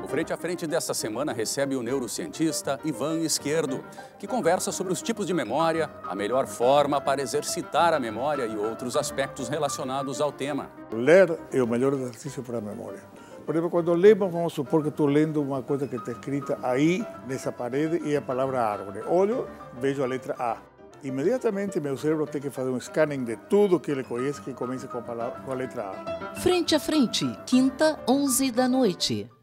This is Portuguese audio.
O Frente a Frente desta semana recebe o neurocientista Ivan Izquierdo, que conversa sobre os tipos de memória, a melhor forma para exercitar a memória e outros aspectos relacionados ao tema. Ler é o melhor exercício para a memória. Por exemplo, quando lemos, vamos supor que estou lendo uma coisa que está escrita aí, nessa parede, e a palavra árvore. Olho, vejo a letra A. Imediatamente, meu cérebro tem que fazer um scanning de tudo que ele conhece que começa com a letra A. Frente a Frente, quinta, 11 da noite.